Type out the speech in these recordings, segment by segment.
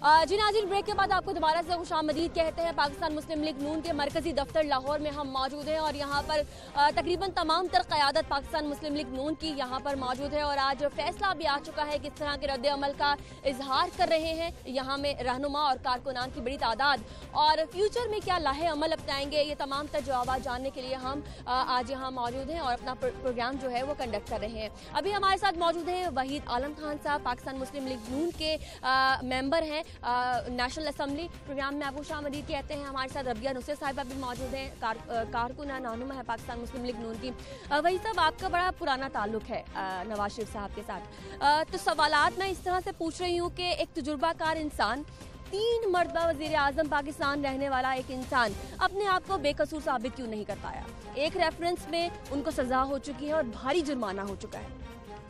जी नाज़रीन, ब्रेक के बाद आपको दोबारा से खुशामदीद कहते हैं। पाकिस्तान मुस्लिम लीग नून के मरकजी दफ्तर लाहौर में हम मौजूद हैं और यहाँ पर तकरीबन तमाम तर क़यादत पाकिस्तान मुस्लिम लीग नून की यहाँ पर मौजूद है और आज फैसला भी आ चुका है किस तरह के रद्द अमल का इजहार कर रहे हैं यहाँ में रहनुमा और कारकुनान की बड़ी तादाद, और फ्यूचर में क्या लाहे अमल अपनाएंगे, ये तमाम तर जवाब जानने के लिए हम आज यहाँ मौजूद हैं और अपना प्रोग्राम जो है वो कंडक्ट कर रहे हैं। अभी हमारे साथ मौजूद हैं वहीद आलम खान साहब, पाकिस्तान मुस्लिम लीग नून के मेंबर हैं नेशनल असम्बली। प्रोग्राम में आपको खुशामदीद कहते हैं। हमारे साथ रबिया नुसरत साहिबा भी मौजूद हैं, कारकुन रहनुमा है पाकिस्तान मुस्लिम लीग नून की। वही साहब, आपका बड़ा पुराना ताल्लुक है नवाज शरीफ साहब के साथ, तो सवालात मैं इस तरह से पूछ रही हूँ कि एक तजुर्बाकार इंसान, 3 मरतबा वज़ीर आज़म पाकिस्तान रहने वाला एक इंसान अपने आप को बेकसूर साबित क्यों नहीं कर पाया? एक रेफरेंस में उनको सजा हो चुकी है और भारी जुर्माना हो चुका है।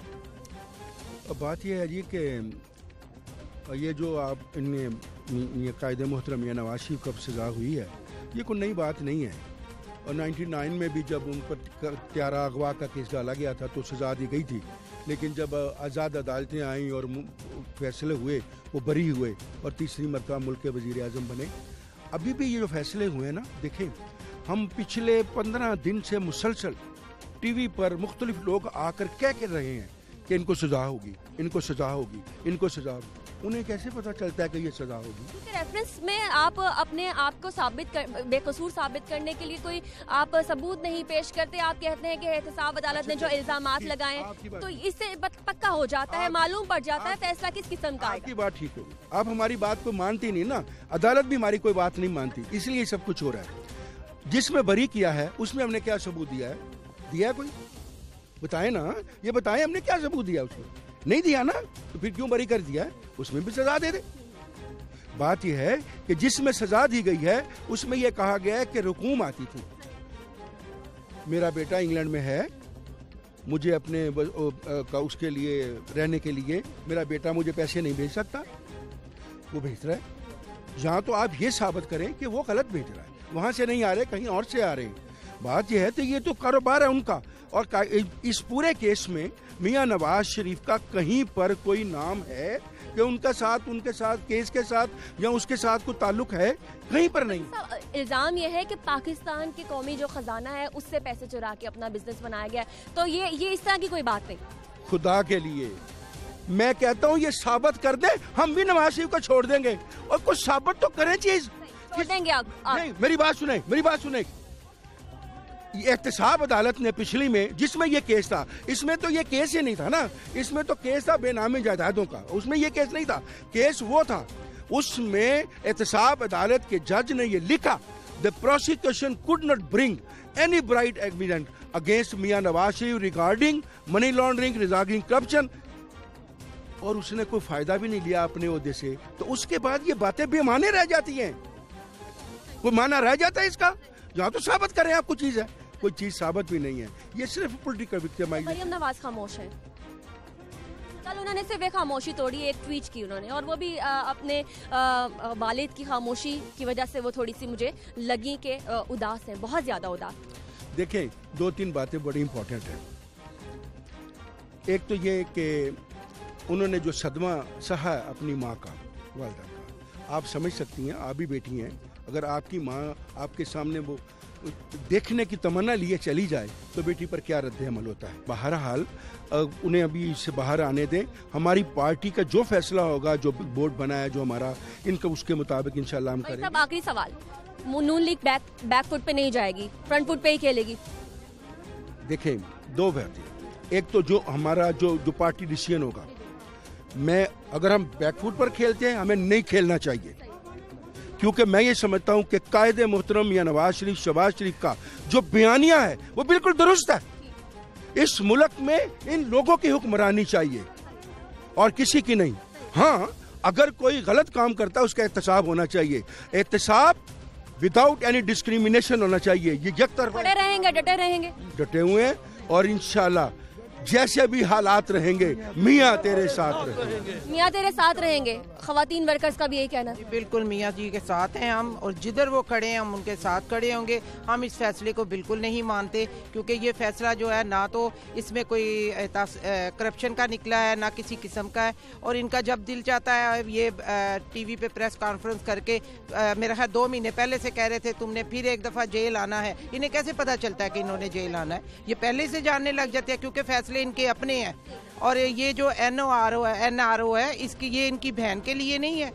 अब बात यह है जी कि ये जो आप इनमें ये कायदे मोहतरम मियां नवाज शरीफ को सज़ा हुई है, ये कोई नई बात नहीं है। और 99 में भी जब उन पर त्यारा अगवा का केस डाला गया था तो सज़ा दी गई थी, लेकिन जब आज़ाद अदालतें आईं और फैसले हुए वो बरी हुए और तीसरी मरतबा मुल्क के वज़ीर आज़म बने। अभी भी ये जो फैसले हुए हैं ना, देखें, हम पिछले 15 दिन से मुसलसल टीवी पर मुख्तलिफ लोग आकर कह रहे हैं कि इनको सज़ा होगी, इनको सज़ा होगी, इनको सज़ा होगी। उन्हें कैसे पता चलता है कि ये सज़ा होगी? क्योंकि रेफरेंस में आप अपने आप को बेकसूर साबित करने के लिए कोई आप सबूत नहीं पेश करते। आप कहते हैं कि एहतसाब अदालत ने जो इल्जामात लगाए तो इससे पक्का हो जाता है, मालूम पड़ जाता है फैसला किस किस्म का है। आपकी बात ठीक होगी, आप हमारी बात को मानती नहीं ना, अदालत भी हमारी कोई बात नहीं मानती, इसलिए सब कुछ हो रहा है। जिसमें बरी किया है उसमें हमने क्या सबूत दिया है? दिया है कोई? बताए ना, ये बताएं हमने क्या सबूत दिया उसमें? नहीं दिया ना, तो फिर क्यों बरी कर दिया है? उसमें भी सजा दे दे। बात यह है कि जिसमें सजा दी गई है उसमें यह कहा गया है कि रकूम आती थी। मेरा बेटा इंग्लैंड में है, मुझे अपने उसके लिए रहने के लिए मेरा बेटा मुझे पैसे नहीं भेज सकता, वो भेज रहा है। यहाँ तो आप ये साबित करें कि वो गलत भेज रहा है, वहां से नहीं आ रहे, कहीं और से आ रहे हैं। बात यह है तो ये तो कारोबार है उनका। और इस पूरे केस में मियां नवाज शरीफ का कहीं पर कोई नाम है कि उनके साथ केस के साथ या उसके साथ कोई ताल्लुक है? कहीं पर नहीं। इल्जाम यह है कि पाकिस्तान की कौमी जो खजाना है उससे पैसे चुरा के अपना बिजनेस बनाया गया, तो ये इस तरह की कोई बात नहीं। खुदा के लिए मैं कहता हूँ ये साबित कर दे, हम भी नवाज शरीफ को छोड़ देंगे। और कुछ साबित तो करें चीज। छोड़ देंगे आप? नहीं, मेरी बात सुने। एहतसाब अदालत ने पिछली में, जिसमें ये केस था, इसमें तो ये केस ही नहीं था ना, इसमें तो केस था बेनामी जायदादों का, उसमें ये केस नहीं था। केस वो था, उसमें एहतसाब अदालत के जज ने ये लिखा, the prosecution could not bring any bright evidence against Mian Nawaz Sharif regarding money laundering, regarding corruption, और उसने कोई फायदा भी नहीं लिया अपने ओहदे से। तो उसके बाद ये बातें बेमाने रह जाती हैं। कोई माना रह जाता है इसका? यहाँ तो साबित करें आप, कुछ चीज है, कोई चीज साबित भी नहीं है, ये सिर्फ पॉलिटिकल विक्टिमाइजेशन। मरियम नवाज खामोश है। कल उन्होंने सिर्फ एक खामोशी तोड़ी, एक ट्वीट की उन्होंने, और वो भी अपने वालिद की खामोशी की वजह से वो थोड़ी सी मुझे लगी कि उदास है, बहुत ज्यादा उदास। देखें, 2-3 बातें बड़ी इंपॉर्टेंट है। एक तो ये कि उन्होंने जो सदमा सहा अपनी माँ का, वालिदा का, आप समझ सकती हैं, आप भी बेटी हैं, अगर आपकी माँ आपके सामने वो देखने की तमन्ना लिए चली जाए तो बेटी पर क्या रद्द अमल होता है। बहरहाल उन्हें अभी इससे बाहर आने दें। हमारी पार्टी का जो फैसला होगा, जो बोर्ड बनाया जो हमारा, इनका उसके मुताबिक इंशाल्लाह हम करेंगे। आखिरी सवाल, नून लीग बैक फुट पे नहीं जाएगी, फ्रंट फुट पे ही खेलेगी? देखें, 2 बातें। एक तो जो हमारा जो पार्टी डिसीजन होगा, मैं अगर हम बैक फुट पर खेलते हैं, हमें नहीं खेलना चाहिए, क्योंकि मैं ये समझता हूं कि कायदे मोहतरम या नवाज शरीफ, शहबाज शरीफ का जो बयानिया है वो बिल्कुल दुरुस्त है। इस मुल्क में इन लोगों की हुक्मरानी चाहिए और किसी की नहीं। हाँ, अगर कोई गलत काम करता है उसका एहतसाब होना चाहिए, एहतसाब विदाउट एनी डिस्क्रिमिनेशन होना चाहिए। ये एक तरफ डटे रहेंगे डटे हुए हैं और इंशाल्लाह जैसे भी हालात रहेंगे मियाँ तेरे साथ रहेंगे। मियाँ तेरे साथ रहेंगे, खवातीन वर्कर्स का भी यही कहना है। बिल्कुल मियाँ जी के साथ हैं हम, और जिधर वो खड़े हैं हम उनके साथ खड़े होंगे। हम इस फैसले को बिल्कुल नहीं मानते, क्योंकि ये फैसला जो है ना तो इसमें कोई करप्शन का निकला है, ना किसी किस्म का है। और इनका जब दिल चाहता है ये टीवी पे प्रेस कॉन्फ्रेंस करके मेरा ख्याल 2 महीने पहले से कह रहे थे तुमने फिर एक दफ़ा जेल आना है। इन्हें कैसे पता चलता है कि इन्होंने जेल आना है? ये पहले से जानने लग जाते हैं, क्योंकि फैसले इनके अपने हैं। और ये जो NRO है इसकी, ये इनकी बहन के लिए नहीं है।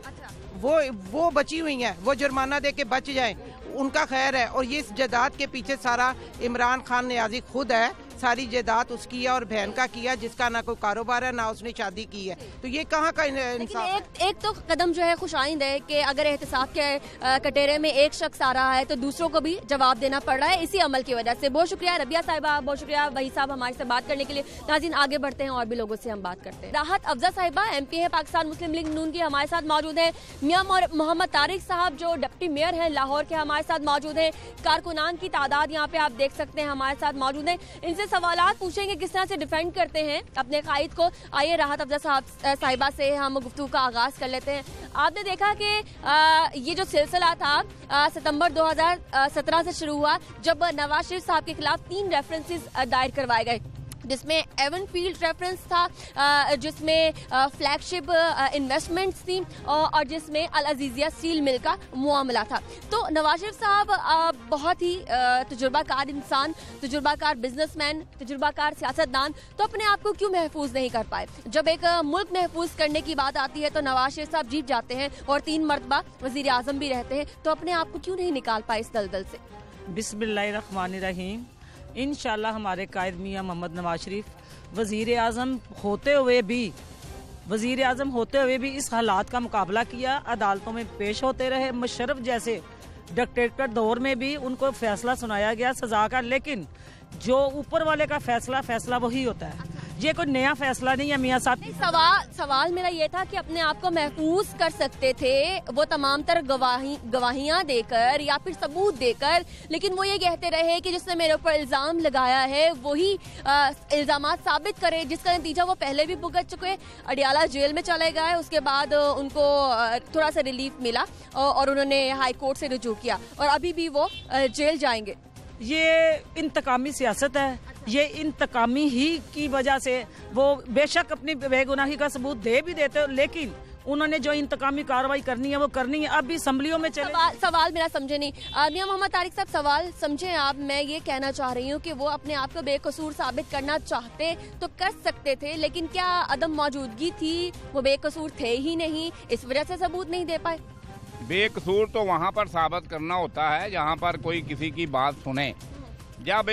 वो बची हुई हैं, वो जुर्माना दे के बच जाएं, उनका खैर है। और ये इस जायदाद के पीछे सारा इमरान खान नियाजी खुद है, सारी जायदाद उसकी है और बहन का किया, जिसका ना कोई कारोबार है ना उसने शादी की है। तो ये कहाँ का इंसाफ? एक तो कदम जो है खुशाइंद है कि अगर एहतसाब के कटेरे में एक शख्स आ रहा है तो दूसरों को भी जवाब देना पड़ रहा है इसी अमल की वजह से। बहुत शुक्रिया रबिया साहिबा, बहुत शुक्रिया वही साहब हमारे से बात करने के लिए। नाज़रीन आगे बढ़ते हैं और भी लोगों से हम बात करते हैं। राहत अफजा साहिबा MP है पाकिस्तान मुस्लिम लीग नून की, हमारे साथ मौजूद है। मियां मोहम्मद तारिक साहब जो डिप्टी मेयर है लाहौर के, हमारे साथ मौजूद है। कारकुनान की तादाद यहाँ पे आप देख सकते हैं हमारे साथ मौजूद है। इनसे सवालात पूछेंगे किस तरह से डिफेंड करते हैं अपने कायद को। आइए राहत अफजा साहिबा से हम गुफ्तगू का आगाज कर लेते हैं। आपने देखा कि ये जो सिलसिला था सितंबर 2017 से शुरू हुआ, जब नवाज शरीफ साहब के खिलाफ 3 रेफरेंसेस दायर करवाए गए, जिसमें एवन फील्ड रेफरेंस था, जिसमें फ्लैगशिप इन्वेस्टमेंट्स थी, और जिसमें अल अजीजिया स्टील मिल का मामला था। तो नवाज शरीफ साहब बहुत ही तजुर्बाकार इंसान, तजुर्बाकार बिजनेसमैन, तजुर्बाकार सियासतदान, तो अपने आप को क्यों महफूज नहीं कर पाए? जब एक मुल्क महफूज करने की बात आती है तो नवाज शरीफ साहब जीत जाते हैं और 3 मरतबा वजीर आजम भी रहते हैं, तो अपने आप को क्यों नहीं निकाल पाए इस दलदल से? बिस्मिल्लाहिर्रहमानिर्रहीम। इंशाल्लाह हमारे कायद मियाँ मोहम्मद नवाज शरीफ वज़ीर आज़म होते हुए भी इस हालात का मुकाबला किया, अदालतों में पेश होते रहे। मुशर्रफ जैसे डिक्टेटर दौर में भी उनको फैसला सुनाया गया सजा का, लेकिन जो ऊपर वाले का फैसला वही होता है। ये कोई नया फैसला नहीं है मियाँ साहब। सवाल मेरा ये था कि अपने आप को महफूज कर सकते थे वो तमाम तर गवाहियां देकर या फिर सबूत देकर, लेकिन वो ये कहते रहे कि जिसने मेरे ऊपर इल्जाम लगाया है वही इल्जामात साबित करे, जिसका नतीजा वो पहले भी भुगत चुके। अडियाला जेल में चले गए, उसके बाद उनको थोड़ा सा रिलीफ मिला और उन्होंने हाई कोर्ट से रुजू किया और अभी भी वो जेल जाएंगे। ये इंतकामी सियासत है, ये इंतकामी ही की वजह से वो बेशक अपनी बेगुनाही का सबूत दे भी देते हो, लेकिन उन्होंने जो इंतकामी कार्रवाई करनी है वो करनी है। अब भी असम्बलियों में चले। सवाल मेरा समझे नहीं मियां मोहम्मद तारिक साहब, सवाल समझे आप। मैं ये कहना चाह रही हूँ कि वो अपने आप को बेकसूर साबित करना चाहते तो कर सकते थे, लेकिन क्या अदम मौजूदगी थी, वो बेकसूर थे ही नहीं, इस वजह से सबूत नहीं दे पाए? बेकसूर तो वहाँ पर साबित करना होता है जहाँ पर कोई किसी की बात सुने। जब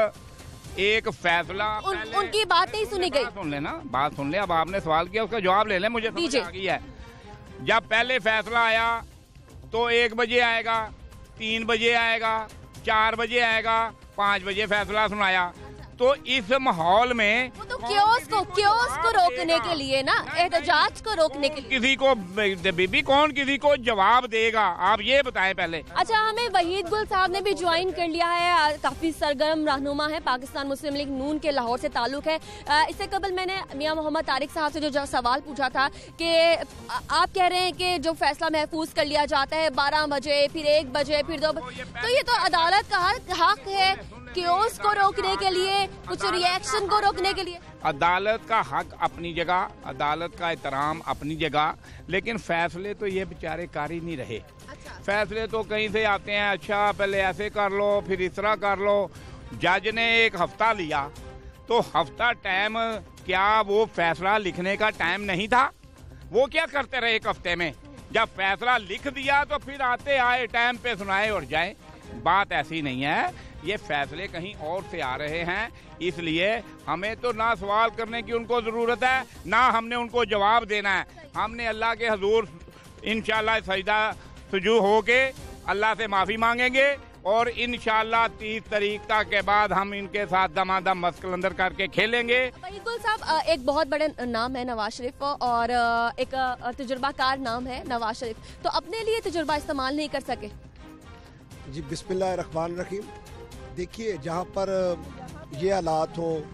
एक फैसला उनकी बात नहीं सुनी गई। बात सुन ले। अब आपने सवाल किया, उसका जवाब ले ले, मुझे समझ आ गई है। जब पहले फैसला आया तो 1 बजे आएगा, 3 बजे आएगा, 4 बजे आएगा, 5 बजे फैसला सुनाया। तो इस माहौल में वो तो क्योस को रोकने के लिए ना, एहतजाज को रोकने के लिए किसी को बीबी कौन किसी को जवाब देगा, आप ये बताएं पहले। अच्छा, हमें वहीद गुल साहब ने भी ज्वाइन कर लिया है, काफी सरगर्म रहनुमा है, पाकिस्तान मुस्लिम लीग नून के लाहौर से ताल्लुक है। इससे कबल मैंने मियां मोहम्मद तारिक साहब से जो सवाल पूछा था कि आप कह रहे हैं कि जो फैसला महफूज कर लिया जाता है 12 बजे, फिर 1 बजे, फिर 2 बजे, तो ये तो अदालत का हक है क्योस को रोकने के लिए, कुछ रिएक्शन को रोकने के लिए। अदालत का हक अपनी जगह, अदालत का एहतराम अपनी जगह, लेकिन फैसले तो ये बेचारे कर ही नहीं रहे। फैसले तो कहीं से आते हैं, अच्छा पहले ऐसे कर लो फिर इस तरह कर लो। जज ने 1 हफ्ता लिया तो हफ्ता टाइम, क्या वो फैसला लिखने का टाइम नहीं था? वो क्या करते रहे 1 हफ्ते में? जब फैसला लिख दिया तो फिर आते आए टाइम पे सुनाए और जाए। बात ऐसी नहीं है, ये फैसले कहीं और से आ रहे हैं, इसलिए हमें तो ना सवाल करने की उनको जरूरत है, ना हमने उनको जवाब देना है। हमने अल्लाह के हजूर इंशाल्लाह सजदा सुजू होके अल्लाह से माफी मांगेंगे और इंशाल्लाह 30 तारीख के बाद हम इनके साथ दमादम मस्कल अंदर करके खेलेंगे। बिल्कुल साहब, एक बहुत बड़े नाम है नवाज शरीफ और एक तजुर्बाकार नाम है नवाज शरीफ, तो अपने लिए तजुर्बा इस्तेमाल नहीं कर सके? जी बिस्मिल्लाहिर्रहमानिर्रहीम। देखिए, जहाँ पर ये हालात हो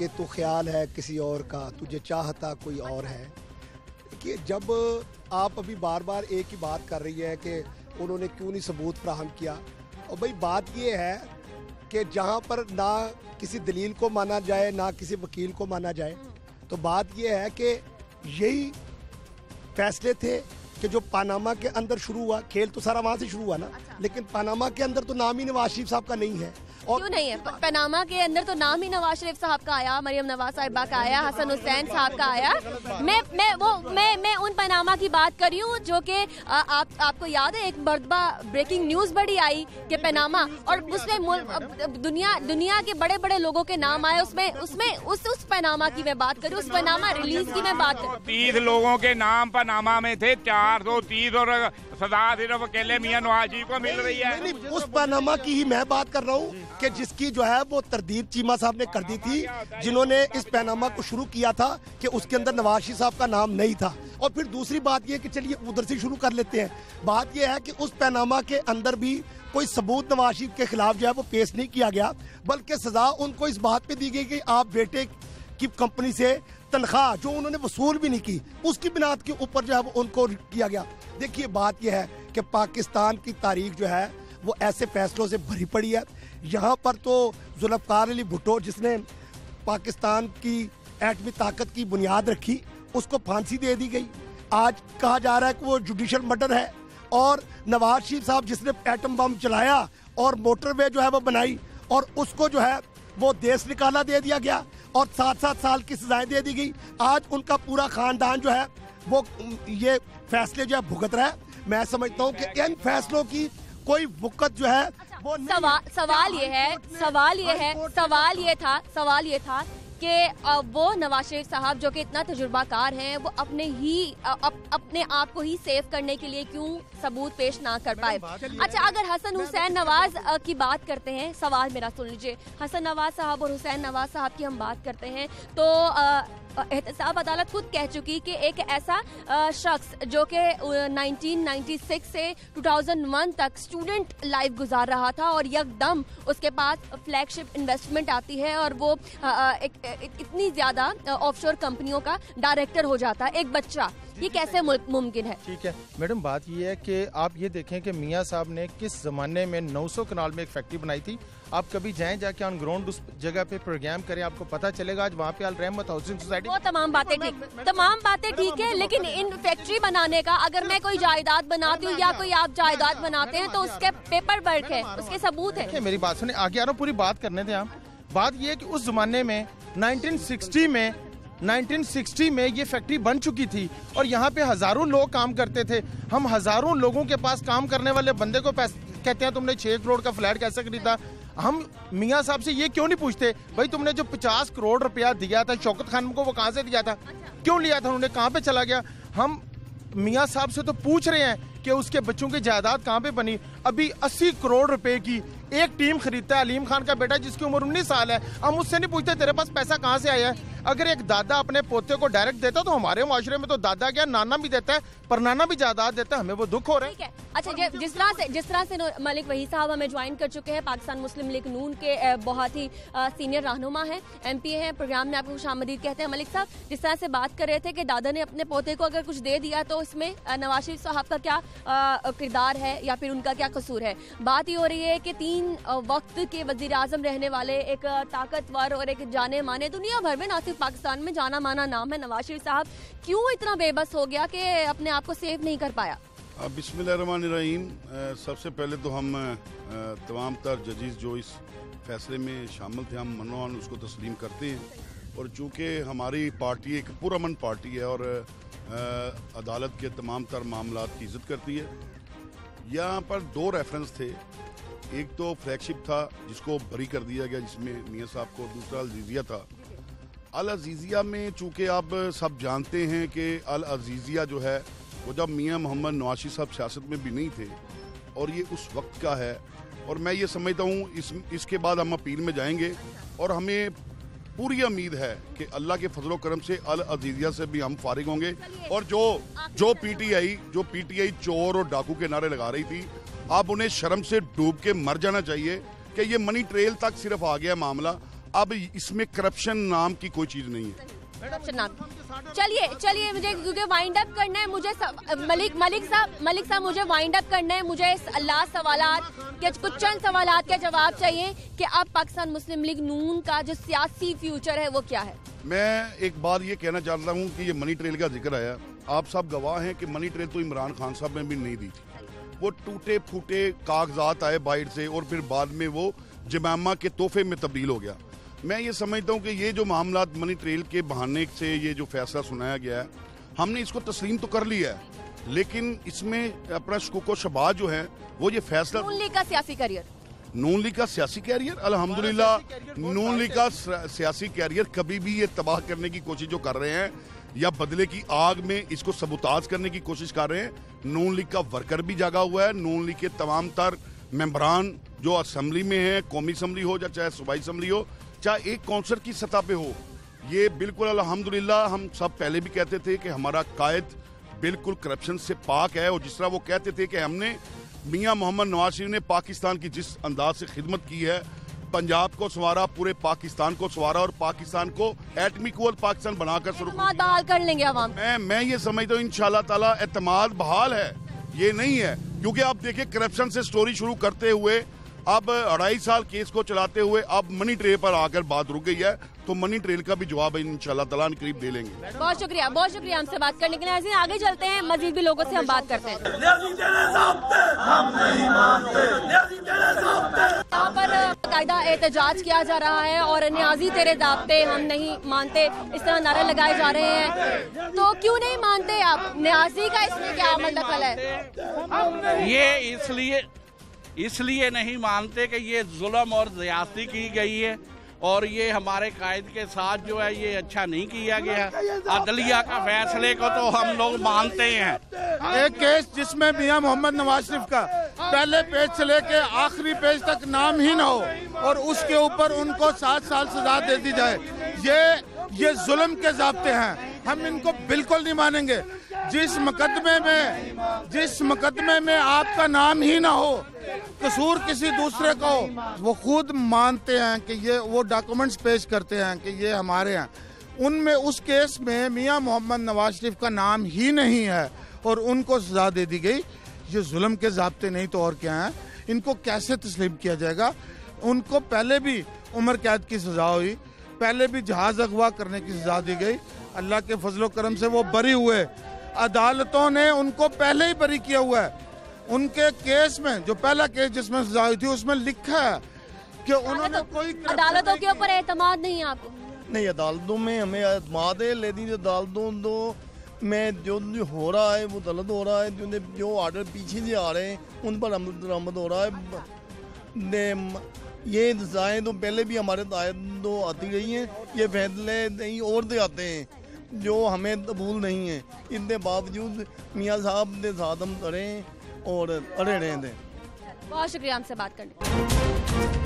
कि तू ख्याल है किसी और का, तुझे चाहता कोई और है। कि जब आप अभी बार बार एक ही बात कर रही है कि उन्होंने क्यों नहीं सबूत फ्राहम किया, और भाई बात ये है कि जहाँ पर ना किसी दलील को माना जाए ना किसी वकील को माना जाए, तो बात ये है कि यही फैसले थे कि जो पानामा के अंदर शुरू हुआ, खेल तो सारा वहाँ से शुरू हुआ ना, लेकिन पानामा के अंदर तो नाम ही नवाज शरीफ साहब का नहीं है। और क्यों नहीं है? पनामा के अंदर तो नाम ही नवाज शरीफ साहब का आया, मरियम नवाज साहिबा का आया, हसन हुसैन साहब का आया। मैं उन पनामा की बात कर रही हूँ जो कि आपको याद है एक मरतबा ब्रेकिंग न्यूज बड़ी आई कि पनामा, और उसमें दुनिया के बड़े बड़े लोगों के नाम आए, उसमें उस पनामा की मैं बात करूँ, उस पनामा रिलीज की मैं बात करूँ। 30 लोगों के नाम पनामा में थे, 430, और सजा सिर्फ अकेले मियां नवाज जी को मिल रही है। नहीं, उस पनामा की ही मैं बात कर रहा हूँ कि जिसकी जो है वो तरदीद चीमा साहब ने कर दी थी, जिन्होंने इस पनामा को शुरू किया था कि उसके अंदर नवाज शरीफ साहब का नाम नहीं था। और फिर दूसरी बात ये कि चलिए उधर से शुरू कर लेते हैं। बात ये है कि उस पनामा के अंदर भी कोई सबूत नवाज शरीफ के खिलाफ जो है वो पेश नहीं किया गया, बल्कि सजा उनको इस बात पे दी गई कि आप बेटे की कंपनी से तनख्वाह जो उन्होंने वसूल भी नहीं की, उसकी बिनाद के ऊपर जो है वो उनको किया गया। देखिए बात यह है कि पाकिस्तान की तारीख जो है वो ऐसे फैसलों से भरी पड़ी है। यहाँ पर तो जुल्फ़िकार अली भुट्टो जिसने पाकिस्तान की एटमी ताकत की बुनियाद रखी, उसको फांसी दे दी गई। आज कहा जा रहा है कि वो जुडिशल मर्डर है। और नवाज शरीफ साहब जिसने एटम बम चलाया और मोटरवे जो है वो बनाई, और उसको जो है वो देश निकाला दे दिया गया और 7-7 साल की सजाएं दे दी गई। आज उनका पूरा खानदान जो है वो ये फैसले जो है भुगत रहा है। मैं समझता हूँ कि इन फैसलों की कोई वक़्त जो है वो सवाल ये था कि वो नवाज शरीफ साहब जो कि इतना तजुर्बाकार हैं, वो अपने आप को ही सेव करने के लिए क्यों सबूत पेश ना कर पाए। अच्छा, अगर हसन हुसैन नवाज की बात करते हैं, सवाल मेरा सुन लीजिए, हसन नवाज साहब और हुसैन नवाज साहब की हम बात करते हैं तो एहतसाब अदालत खुद कह चुकी कि एक ऐसा शख्स जो कि 1996 से 2001 तक स्टूडेंट लाइफ गुजार रहा था और यकदम उसके पास फ्लैगशिप इन्वेस्टमेंट आती है और वो इतनी ज़्यादा ऑफशोर कंपनियों का डायरेक्टर हो जाता है, एक बच्चा, ये कैसे मुमकिन है? ठीक है मैडम, बात ये है कि आप ये देखें कि मियाँ साहब ने किस ज़माने में 900 कनाल में एक फैक्ट्री बनाई थी। आप कभी जाएं जाके ऑन ग्राउंड उस जगह पे प्रोग्राम करें, आपको पता चलेगा आज वहाँ पे अल रहमत हाउसिंग सोसाइटी। वो तमाम बातें ठीक है, लेकिन इन फैक्ट्री बनाने का अगर मैं कोई जायदाद बनाती हूँ या कोई आप जायदाद बनाते हैं तो उसके पेपर वर्क है, उसके सबूत है। मेरी बात सुने, आगे आ रहा हूँ, पूरी बात करने थे आप। बात ये है कि उस जमाने में 1960 में ये फैक्ट्री बन चुकी थी और यहाँ पे हजारों लोग काम करते थे। हम हजारों लोगों के पास काम करने वाले बंदे को कहते हैं तुमने 6 करोड़ का फ्लैट कैसे खरीदा। हम मियाँ साहब से ये क्यों नहीं पूछते भाई तुमने जो 50 करोड़ रुपया दिया था शौकत खान को, वो कहाँ से दिया था, क्यों लिया था, उन्होंने कहाँ पे चला गया। हम मियाँ साहब से तो पूछ रहे हैं कि उसके बच्चों की जायदाद कहाँ पे बनी। अभी 80 करोड़ रुपए की एक टीम खरीदता है अलीम खान का बेटा जिसकी उम्र 19 साल है। हम उससे नहीं पूछते तेरे पास पैसा कहाँ से आया है। अगर एक दादा अपने पोते को डायरेक्ट देता तो हमारे माशरे में तो दादा क्या नाना भी देता है, पर नाना भी जायदाद देता है, हमें वो दुख हो रहा है। अच्छा, जिस तरह से मलिक वही साहब हमें ज्वाइन कर चुके हैं, पाकिस्तान मुस्लिम लीग नून के बहुत ही सीनियर रहनुमा हैं, MP हैं, प्रोग्राम में आपको खुशामदीद कहते हैं। मलिक साहब, जिस तरह से बात कर रहे थे कि दादा ने अपने पोते को अगर कुछ दे दिया तो इसमें नवाज शरीफ साहब का क्या किरदार है या फिर उनका क्या कसूर है। बात ये हो रही है कि 3 वक्त के वजीर आजम रहने वाले एक ताकतवर और एक जाने माने, दुनिया भर में ना सिर्फ पाकिस्तान में जाना माना नाम है नवाज शरीफ साहब, क्यों इतना बेबस हो गया कि अपने आप को सेव नहीं कर पाया? बिस्मिल्लाहिर्रहमानिर्रहीम। सबसे पहले तो हम तमाम तर जजेस जो इस फैसले में शामिल थे, हम मनोन उसको तस्लीम करते हैं। और चूँकि हमारी पार्टी एक पुरअमन पार्टी है और अदालत के तमाम तर मामलात की इज्जत करती है, यहाँ पर 2 रेफरेंस थे। एक तो फ्लैगशिप था जिसको बरी कर दिया गया जिसमें मियाँ साहब को, दूसरा अल अजीज़िया था। अल अजीज़िया में चूँकि आप सब जानते हैं कि अल अजीज़िया जो है वो जब मियाँ मोहम्मद नवाज शरीफ साहब सियासत में भी नहीं थे और ये उस वक्त का है। और मैं ये समझता हूँ इसके बाद हम अपील में जाएंगे और हमें पूरी उम्मीद है कि अल्लाह के फजलो करम से अल अजीज़िया से भी हम फारिग होंगे। और जो पीटीआई चोर और डाकू के नारे लगा रही थी, अब उन्हें शर्म से डूब के मर जाना चाहिए कि ये मनी ट्रेल तक सिर्फ आ गया मामला। अब इसमें करप्शन नाम की कोई चीज नहीं है। चलिए मुझे क्योंकि वाइंड अप करना है, मुझे मलिक साहब मुझे वाइंड अप करना है। मुझे लास्ट सवालात के कुछ चंद सवालात के जवाब चाहिए कि अब पाकिस्तान मुस्लिम लीग नून का जो सियासी फ्यूचर है वो क्या है। मैं एक बात ये कहना चाहता हूँ कि ये मनी ट्रेल का जिक्र आया, आप सब गवाह हैं कि मनी ट्रेल तो इमरान खान साहब ने भी नहीं दी थी। वो टूटे फूटे कागजात आए बाहर से और फिर बाद में वो जमामा के तोहफे में तब्दील हो गया। मैं ये समझता हूँ कि ये जो मामला मनी ट्रेल के बहाने से ये जो फैसला सुनाया गया है, हमने इसको तस्लीम तो कर लिया है, लेकिन इसमें अपना शुको शबाज जो है वो ये फैसला नून लीग का सियासी करियर, नून लीग का सियासी कैरियर अल्हम्दुलिल्लाह नून लीग का सियासी कैरियर कभी भी ये तबाह करने की कोशिश जो कर रहे हैं या बदले की आग में इसको सबूताज करने की कोशिश कर रहे हैं, नून लीग का वर्कर भी जागा हुआ है। नून लीग के तमाम तर मेंबरान जो असेंबली में है, कौमी असेंबली हो या चाहे सूबाई असेंबली हो, चाहे एक कौंसलर की सतह पे हो, ये बिल्कुल अल्हम्दुलिल्लाह हम सब पहले भी कहते थे कि हमारा कायद बिल्कुल करप्शन से पाक है। और जिस तरह वो कहते थे कि हमने मियां मोहम्मद नवाज शरीफ ने पाकिस्तान की जिस अंदाज से खिदमत की है, पंजाब को संवारा, पूरे पाकिस्तान को संवारा और पाकिस्तान को एटमी कुव्वत पाकिस्तान बनाकर शुरू बहाल कर लेंगे अवाम। मैं ये समझता हूँ इंशाल्लाह ताला एतमाद बहाल है, ये नहीं है। क्योंकि आप देखिए करप्शन से स्टोरी शुरू करते हुए अब 2.5 साल केस को चलाते हुए अब मनी ट्रेल पर आकर बात रुक गई है, तो मनी ट्रेल का भी जवाब इंशाल्लाह ताला करीब दे लेंगे। बहुत शुक्रिया हमसे बात करने के लिए। आगे चलते हैं, मजीद भी लोगों से हम बात करते हैं। यहाँ पर कायदा एहतजाज किया जा रहा है और न्याजी तेरे दावते हम नहीं मानते, इस तरह नारे लगाए जा रहे हैं। तो क्यों नहीं मानते आप? न्याजी का इसमें क्या मतलब है? ये इसलिए नहीं मानते कि ये जुल्म और ज्यादती की गई है और ये हमारे कायद के साथ जो है ये अच्छा नहीं किया गया। अदलिया का फैसले को तो हम लोग मानते हैं। एक केस जिसमें मियां मोहम्मद नवाज शरीफ का पहले पेज से लेके आखिरी पेज तक नाम ही ना हो और उसके ऊपर उनको 7 साल सजा दे दी जाए, ये जुल्म के ज़ाब्ते हैं, हम इनको बिल्कुल नहीं मानेंगे। जिस मुकदमे में आपका नाम ही ना हो, कसूर किसी दूसरे का हो, वो खुद मानते हैं कि ये वो डॉक्यूमेंट्स पेश करते हैं कि ये हमारे हैं। उनमें उस केस में मियां मोहम्मद नवाज शरीफ का नाम ही नहीं है और उनको सजा दे दी गई। ये जुल्म के ज़ाब्ते नहीं तो और क्या है? इनको कैसे तस्लीम किया जाएगा? उनको पहले भी उम्र कैद की सजा हुई, पहले भी जहाज अगवा करने की सजा दी गई। अल्लाह के फजलो करम से वो बरी हुए, अदालतों ने उनको पहले ही बरी किया हुआ है। उनके केस में जो पहला केस जिसमें सजा हुई थी उसमें लिखा है कि उन्होंने कोई अदालतों के ऊपर एतमाद नहीं है आपको? नहीं, अदालतों में हमें एतमाद है, लेकिन अदालतों में जो हो रहा है वो गलत हो रहा है। जो आर्डर पीछे से आ रहे हैं उन पर अमल हो रहा है। ये सजाएं तो पहले भी हमारे तो आती रही हैं, ये फैसले नहीं और दे आते हैं जो हमें कबूल नहीं है। इनके बावजूद मियाँ साहब के साथ हम करें और अड़े रहें। बहुत शुक्रिया हमसे बात करने।